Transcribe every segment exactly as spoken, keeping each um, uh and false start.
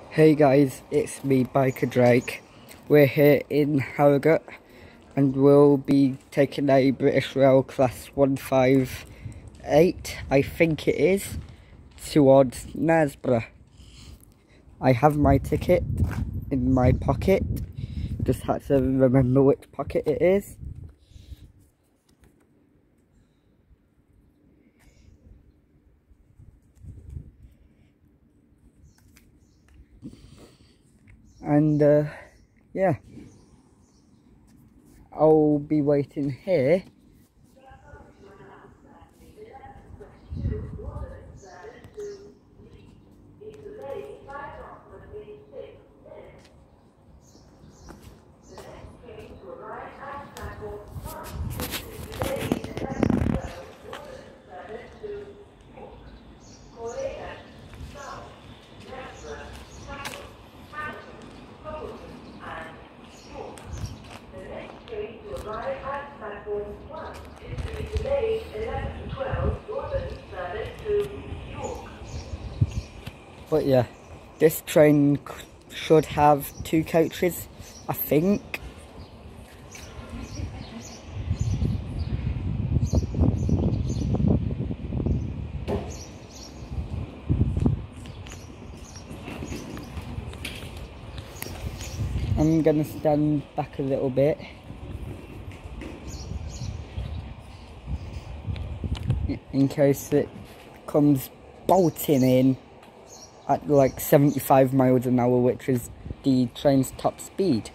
Hey guys, it's me, Biker Drake. We're here in Harrogate and we'll be taking a British Rail Class one five eight, I think it is, towards Knaresborough. I have my ticket in my pocket, just had to remember which pocket it is. And uh, yeah, I'll be waiting here. But yeah, this train should have two coaches, I think. I'm gonna stand back a little bit. In case it comes bolting in at like seventy-five miles an hour, which is the train's top speed.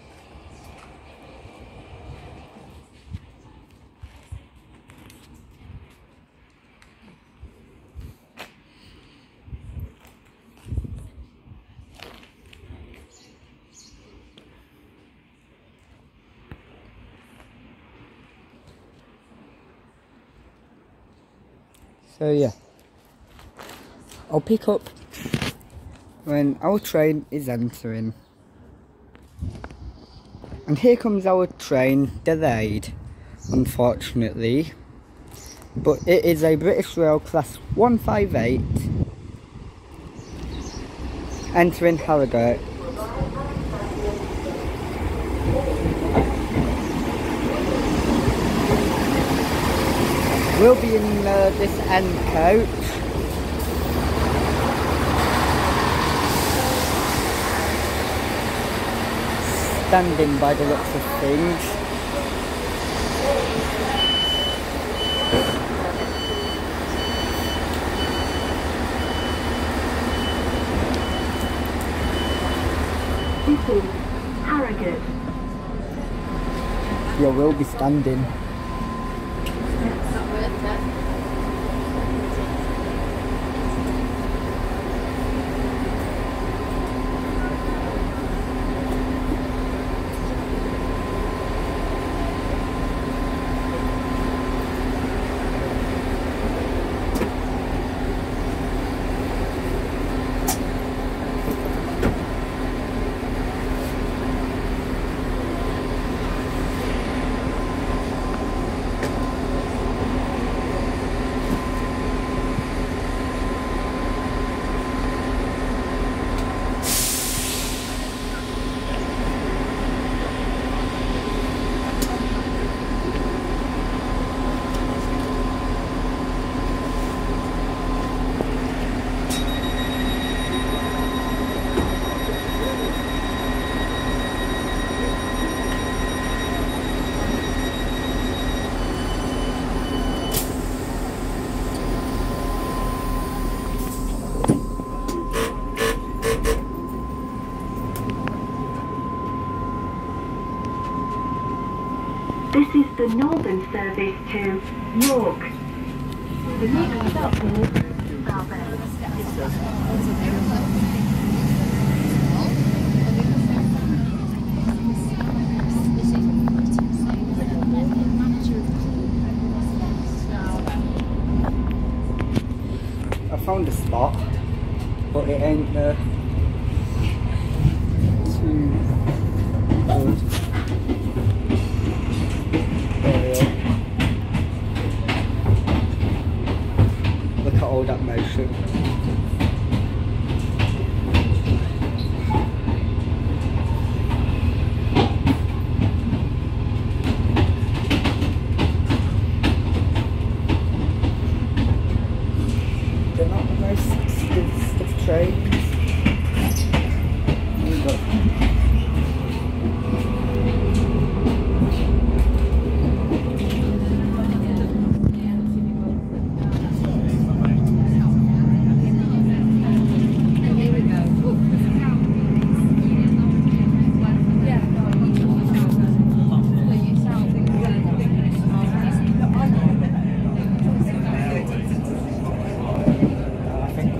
So yeah, I'll pick up when our train is entering. And here comes our train, delayed, unfortunately. But it is a British Rail Class one five eight, entering Harrogate. We'll be in uh, this end coach. Standing by the looks of things. This is Harrogate. Yeah, we'll be standing. This is the Northern service to York. The next stop is I found a spot, but it ain't uh, too good. Look at all that motion.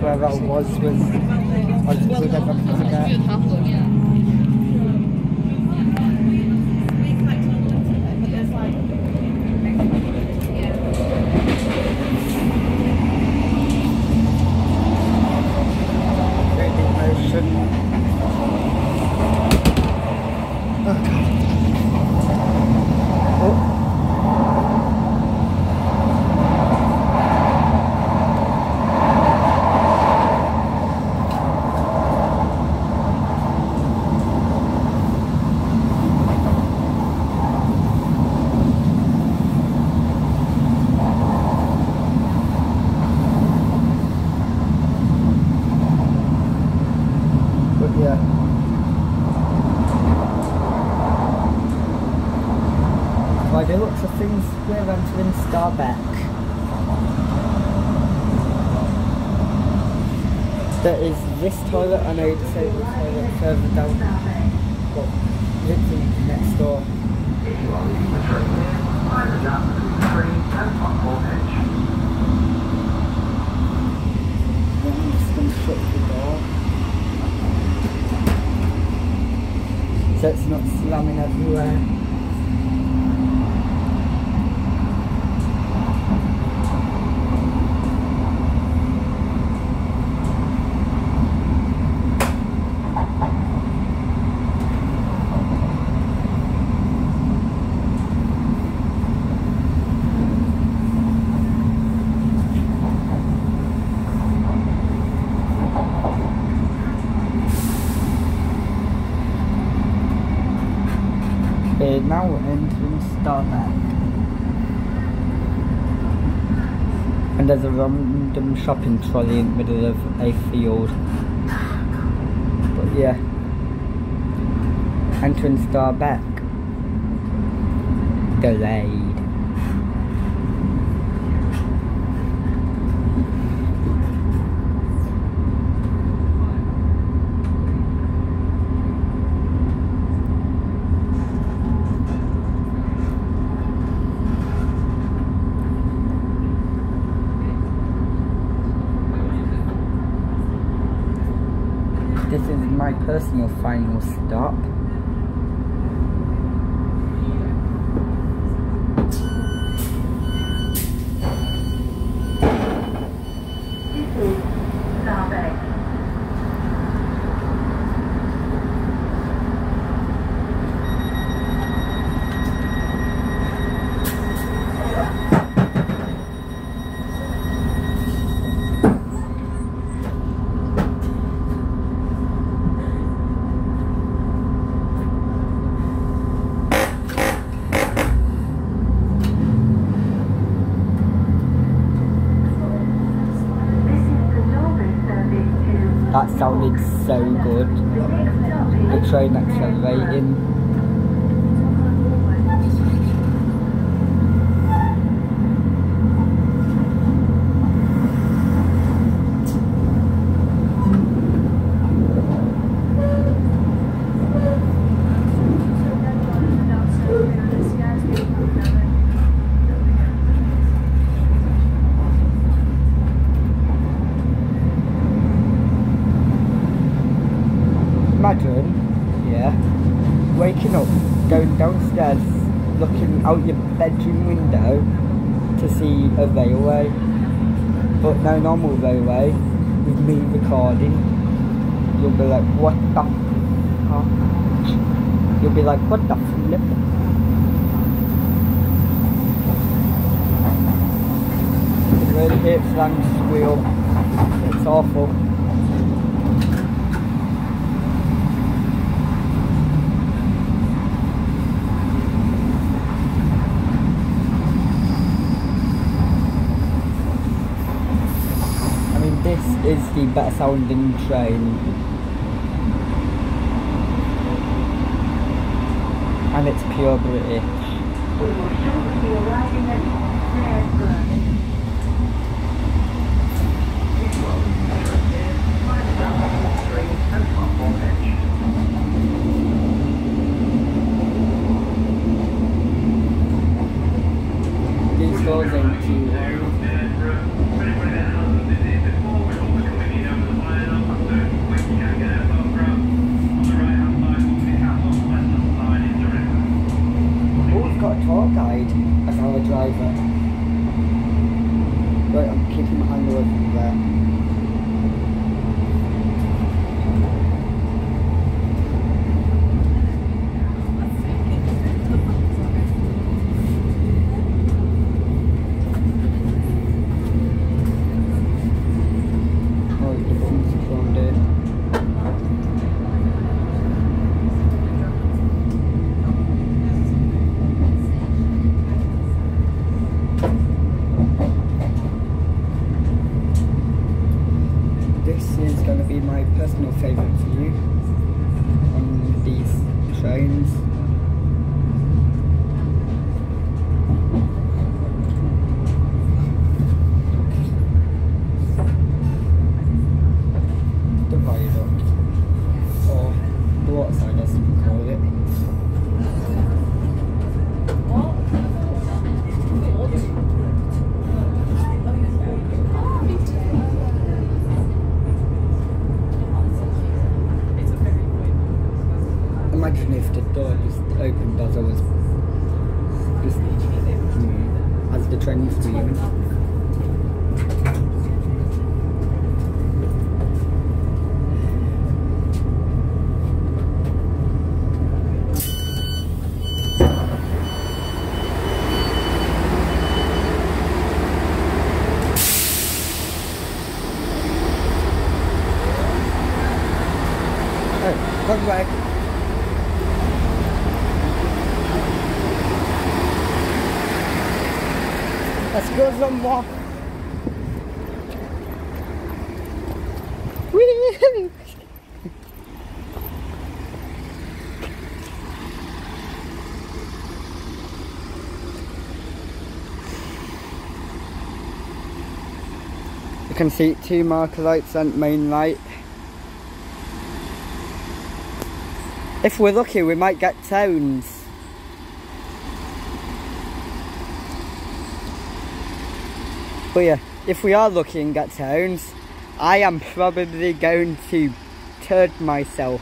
where I was was was good as I'm gonna get. Yeah. By the looks of things, we're entering Starbeck. There is this toilet and a disabled toilet further down, but literally next door. If you are leaving the train here, either down the train and platform edge. I'm just going to shut the door, so it's not slamming everywhere. We're now entering Starbeck, and there's a random shopping trolley in the middle of a field. But yeah, entering Starbeck. Delayed. This is my personal final stop. This is Starbeck. That sounded so good. The train accelerating. Imagine, yeah, waking up, going downstairs, looking out your bedroom window to see a railway, but no normal railway, with me recording. You'll be like, what the fuck? You'll be like, what the flip? It really hits and squeal. It's awful. This is the better sounding train, and it's pure British. We will shortly be arriving at Knaresborough. If you are leaving the train here, either down the train and platform edge. These doors ain't too low. is going to be my personal favourite view on these trains. The viaduct, or the waterside as you call it. Imagine if the door just opened as I was just mm, as the train was leaving. Oh, wrong way. Let's go some more. Whee! You can see two marker lights and main light. If we're lucky, we might get towns. But yeah, if we are lucky and get towns, I am probably going to turd myself,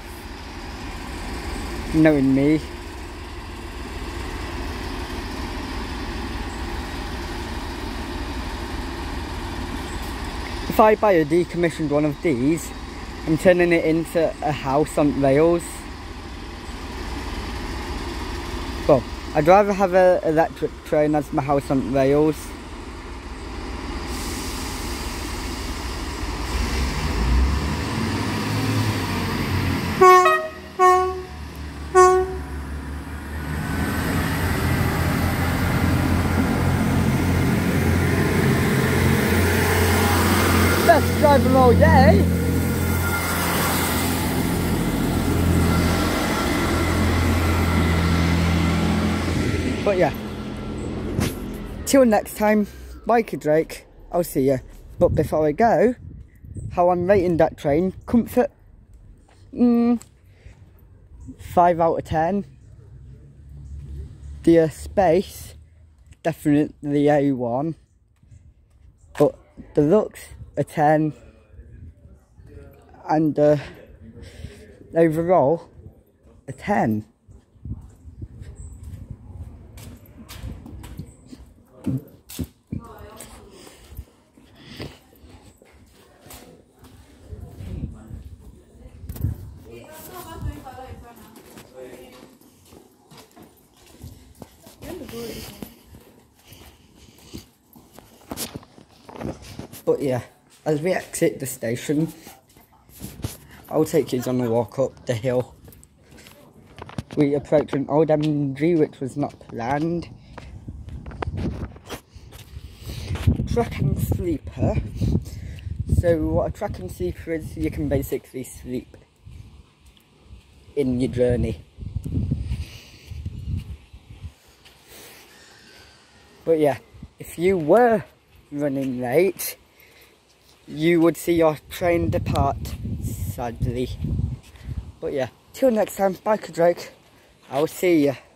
knowing me. If I buy a decommissioned one of these, I'm turning it into a house on rails. Well, I'd rather have an electric train as my house on rails. Best driver all day. But yeah, till next time, Biker Drake, I'll see you. But before I go, how I'm rating that train, comfort, mm, five out of ten. The uh, space, definitely A one. But the looks, a ten. And uh, overall, a ten. But yeah, as we exit the station, I'll take you on a walk up the hill. We approach an old M G which was not planned. Track and sleeper. So what a track and sleeper is, you can basically sleep in your journey. But yeah, if you were running late, you would see your train depart, sadly. But yeah, till next time, Biker Drake, I'll see you.